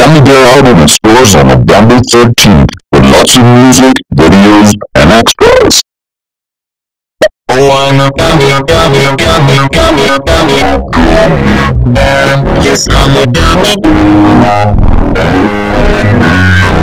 Gummy Bear album in stores on November 13th with lots of music, videos, and extras. Oh, I'm a gummy, gummy, gummy, gummy, gummy bear. Yes, I'm a gummy bear.